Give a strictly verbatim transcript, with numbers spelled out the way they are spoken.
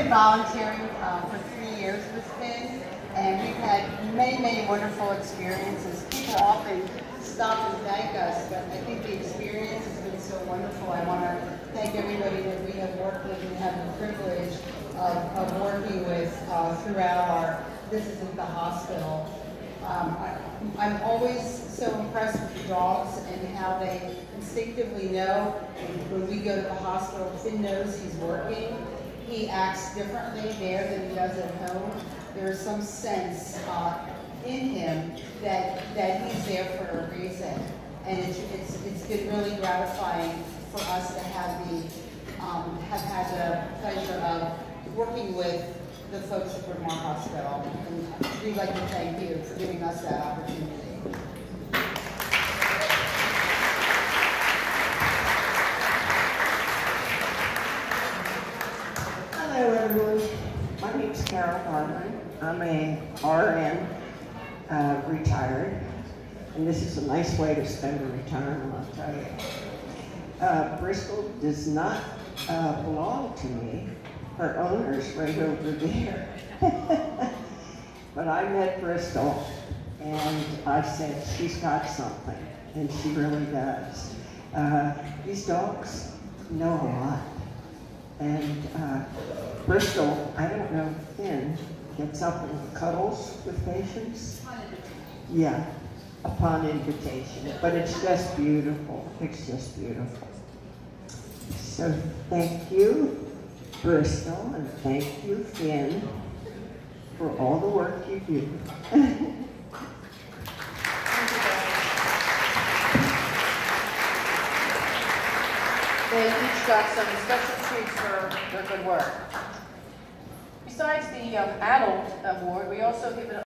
been volunteering uh, for three years with Finn, and we've had many, many wonderful experiences. People often stop and thank us, but I think the experience has been so wonderful. I want to thank everybody that we have worked with and have the privilege of, of working with uh, throughout our visits at the hospital. Um, I, I'm always so impressed with the dogs and how they instinctively know when we go to the hospital. Finn knows he's working. He acts differently there than he does at home. There's some sense uh, in him that that he's there for a reason, and it's it's it's been really gratifying for us to have the um, have had the pleasure of working with the folks at Bryn Mawr Hospital, and we'd like to thank you for giving us that opportunity. Hello everyone, my name is Carol Harmon. I'm a R N, uh, retired, and this is a nice way to spend a retirement, I'll tell you. Uh, Bristol does not uh, belong to me. Her owner's right over there. But I met Bristol, and I said, she's got something, and she really does. Uh, these dogs know a lot. And uh, Bristol, I don't know if Finn gets up and cuddles with patients. Yeah, upon invitation. But it's just beautiful. It's just beautiful. So thank you, Bristol, and thank you, Finn, for all the work you do. They each got some special treats for their good work. Besides the um, adult award, we also give an